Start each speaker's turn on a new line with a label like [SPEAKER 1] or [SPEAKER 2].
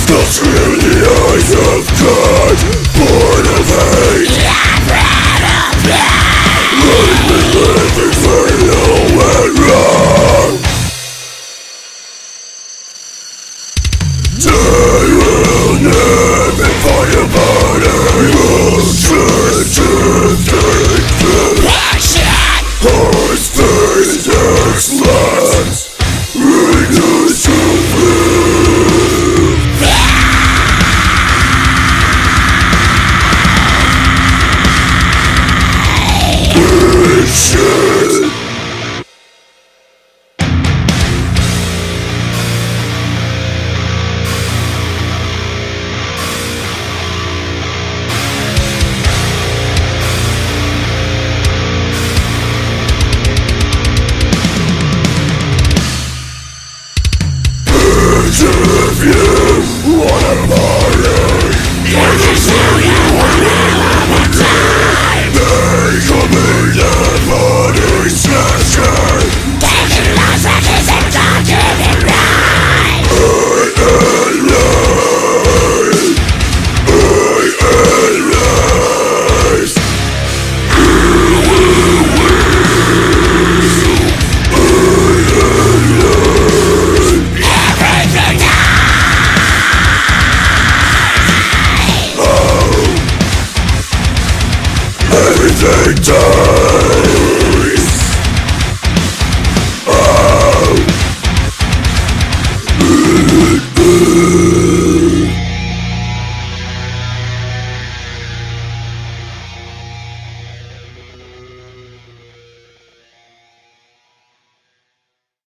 [SPEAKER 1] Sculpture in the eyes of God, born of hate. Letting me live eternal and wrong. They will never find a body. Will turn to our space next lands. Reduced to shit. If you wanna party, you can tell you one hell of a time. They call me the body snatcher. Taking lost records and talking it right. I am life. I am life. I will win. I am life. Everything dies. Everything dies.